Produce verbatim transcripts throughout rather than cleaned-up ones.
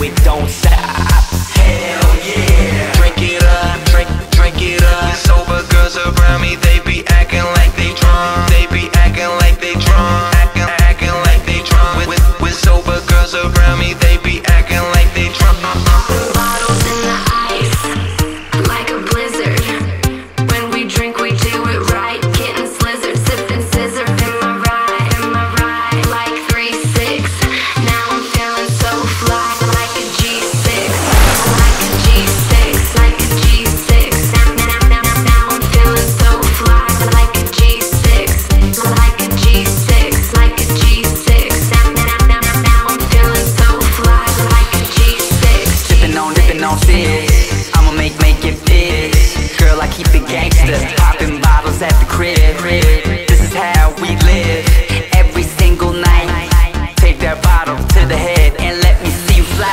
it don't stop. Hell yeah. Drink it up, drink, drink it up. Sober girls around me, they be acting like they drunk. They be acting like they drunk. Acting, acting like they drunk. With, with, with sober girls around me, they be acting like they drunk. Bottles in the ice, like a blizzard. When we drink, we do it right. Getting slizzard, sipping scissor. Am I right? Am I right? Like three six. Now I'm feeling so fly, like a G six, like a G six, like a G six. Now, now, now, now, now I'm feeling so fly, like a G six, like a G six, like a G six. Now, now, now, now, now I'm feeling so fly, like a G six. Sippin' on, dippin' on six. I'ma make, make it big. Girl, I keep it gangsta. Poppin' bottles at the crib. This is how we live. Every single night. Take that bottle to the head and let me see you fly.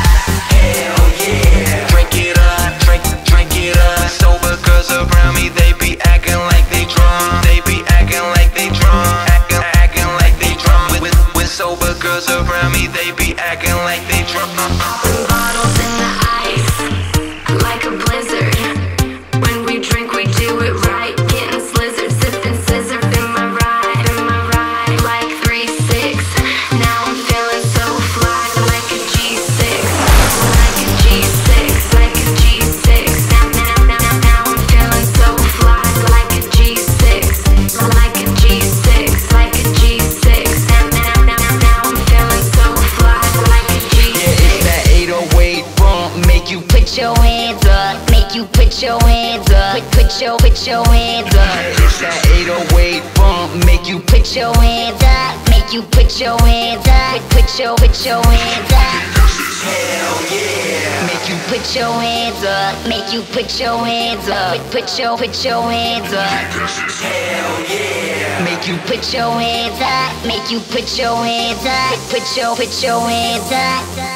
Hell yeah. Drink it up, drink, drink it up. Sober girls around me, they be acting like they drunk. They be acting like they drunk. Acting, acting like they drunk. With, with, with sober girls around me, they be acting like they drunk. Bottles in the ice, like a blizzard. When we drink, we do it right. Getting slizzard, sipping scissor. Am I right? Am I right? Like three six. Now I'm feeling so fly, like a G six, like a G six, like a G six. Now, now, now, now, now I'm feeling so fly, like a G six, like a G six, like a G six. Now, now, now, now, now I'm feeling so fly, like a G six. Yeah, it's that eight oh eight bump. Make you put your hands up. Make you put your hands up. Put, put your, put your hands up. It's that eight oh eight bump. Make you put your hands up. Make you put your hands up. Put, put your, put your hands up. Hell yeah. Make you put your hands up. Make you put your hands up. Put, put your, put your hands up. Hell yeah. Make you put your hands up. Make you put your hands up. Put your, put your hands up.